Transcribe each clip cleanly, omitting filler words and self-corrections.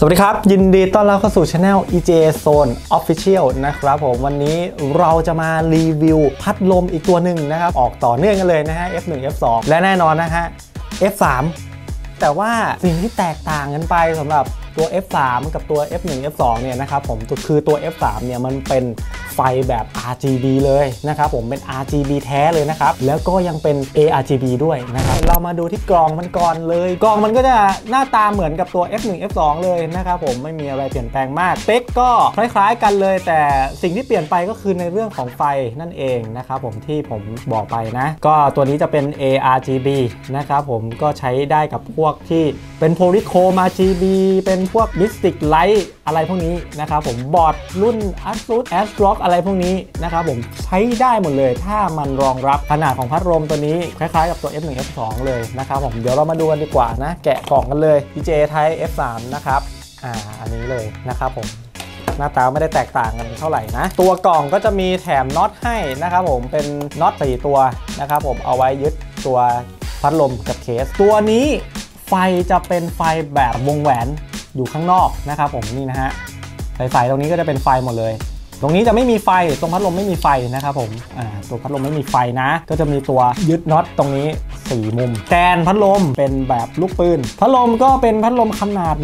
สวัสดีครับยินดีต้อนรับเข้าสู่ช anel EJA Zone Official นะครับผมวันนี้เราจะมารีวิวพัดลมอีกตัวหนึ่งนะครับออกต่อเนื่องกันเลยนะฮะ F1 F2 และแน่นอนนะฮะ F3 แต่ว่าสิ่งที่แตกต่างกันไปสำหรับตัว F3 กับตัว F1 F2 เนี่ยนะครับผมคือตัว F3 เนี่ยมันเป็นไฟแบบ RGB เลยนะครับผมเป็น RGB แท้เลยนะครับแล้วก็ยังเป็น ARGB ด้วยนะครับเรามาดูที่กล่องมันก่อนเลยกล่องมันก็จะหน้าตาเหมือนกับตัว F1 F2 เลยนะครับผมไม่มีอะไรเปลี่ยนแปลงมากสเปคก็คล้ายๆกันเลยแต่สิ่งที่เปลี่ยนไปก็คือในเรื่องของไฟนั่นเองนะครับผมที่ผมบอกไปนะก็ตัวนี้จะเป็น ARGB นะครับผมก็ใช้ได้กับพวกที่เป็น Polychrome RGB เป็นพวก Mystic Light อะไรพวกนี้นะครับผมบอร์ดรุ่น ASUS ASRock อะไรพวกนี้นะครับผมใช้ได้หมดเลยถ้ามันรองรับขนาดของพัดลมตัวนี้คล้ายๆกับตัว F1 F2 เลยนะครับผมเดี๋ยวเรามาดูกันดีกว่านะแกะกล่องกันเลย EJA Type F3 นะครับอันนี้เลยนะครับผมหน้าตาไม่ได้แตกต่างกันเท่าไหร่นะตัวกล่องก็จะมีแถมน็อตให้นะครับผมเป็นน็อต4ตัวนะครับผมเอาไว้ยึดตัวพัดลมกับเคสตัวนี้ไฟจะเป็นไฟแบบวงแหวนอยู่ข้างนอกนะครับผมนี่นะฮะไฟตรงนี้ก็จะเป็นไฟหมดเลยตรงนี้จะไม่มีไฟตรงพัดลมไม่มีไฟนะครับผมตัวพัดลมไม่มีไฟนะก็จะมีตัวยึดน็อตตรงนี้4มุมแกนพัดลมเป็นแบบลูกปืนพัดลมก็เป็นพัดลมขนาด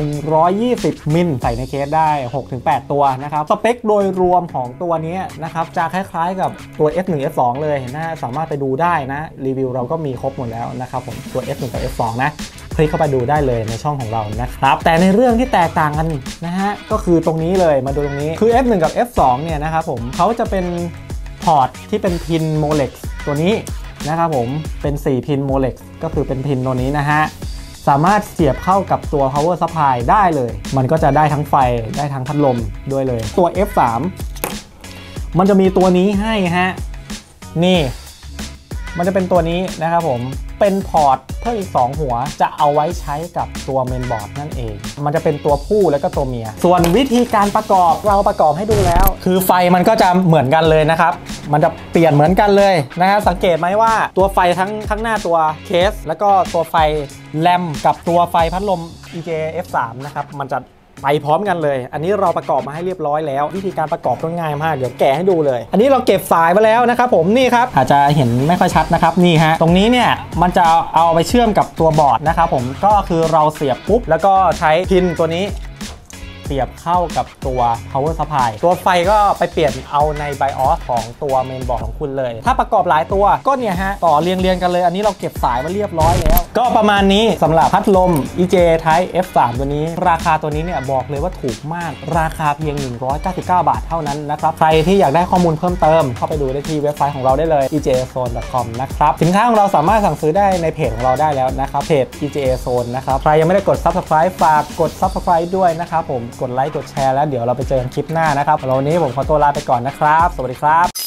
120มิลใส่ในเคสได้ 6-8 ตัวนะครับสเปคโดยรวมของตัวนี้นะครับจะคล้ายๆกับตัว F1 F2 เลยนะสามารถไปดูได้นะรีวิวเราก็มีครบหมดแล้วนะครับผมตัว F1 กับ F2 นะคลิกเข้าไปดูได้เลยในช่องของเรานะครับแต่ในเรื่องที่แตกต่างกันนะฮะก็คือตรงนี้เลยมาดูตรงนี้คือ F1 กับ F2 เนี่ยนะครับผมเขาจะเป็นพอร์ตที่เป็นพิน Molex ตัวนี้นะครับผมเป็น4พิน Molex ก็คือเป็นพินตัวนี้นะฮะสามารถเสียบเข้ากับตัว power supply ได้เลยมันก็จะได้ทั้งไฟได้ทั้งพัดลมด้วยเลยตัว F3 มันจะมีตัวนี้ให้ฮะนี่มันจะเป็นตัวนี้นะครับผมเป็นพอร์ตเพิ่มอีก2หัวจะเอาไว้ใช้กับตัวเมนบอร์ดนั่นเองมันจะเป็นตัวผู้แล้วก็ตัวเมียส่วนวิธีการประกอบเราประกอบให้ดูแล้วคือไฟมันก็จะเหมือนกันเลยนะครับมันจะเปลี่ยนเหมือนกันเลยนะฮะสังเกตไหมว่าตัวไฟทั้งหน้าตัวเคสแล้วก็ตัวไฟแรมกับตัวไฟพัดลม EJA F3 นะครับมันจะไปพร้อมกันเลยอันนี้เราประกอบมาให้เรียบร้อยแล้ววิธีการประกอบก็ง่ายมากเดี๋ยวแกะให้ดูเลยอันนี้เราเก็บสายมาแล้วนะครับผมนี่ครับอาจจะเห็นไม่ค่อยชัดนะครับนี่ฮะตรงนี้เนี่ยมันจะเอาไปเชื่อมกับตัวบอร์ดนะครับผมก็คือเราเสียบปุ๊บแล้วก็ใช้พินตัวนี้เสียบเข้ากับตัว power supply ตัวไฟก็ไปเปลี่ยนเอาใน BIOS ของตัวเมนบอร์ดของคุณเลยถ้าประกอบหลายตัวก็เนี่ยฮะต่อเรียงกันเลยอันนี้เราเก็บสายมาเรียบร้อยแล้วก็ประมาณนี้สำหรับพัดลม EJA Type F3 ตัวนี้ราคาตัวนี้เนี่ยบอกเลยว่าถูกมากราคาเพียง199 บาทเท่านั้นนะครับใครที่อยากได้ข้อมูลเพิ่มเติมเข้าไปดูได้ที่เว็บไซต์ของเราได้เลย ejazone.com นะครับสินค้าของเราสามารถสั่งซื้อได้ในเพจของเราได้แล้วนะครับเพจ EJA Zone นะครับใครยังไม่ได้กด Subscribe ฝากกด Subscribe ด้วยนะครับผมกดไลค์กดแชร์แล้วเดี๋ยวเราไปเจอกันคลิปหน้านะครับวันนี้ผมขอตัวลาไปก่อนนะครับสวัสดีครับ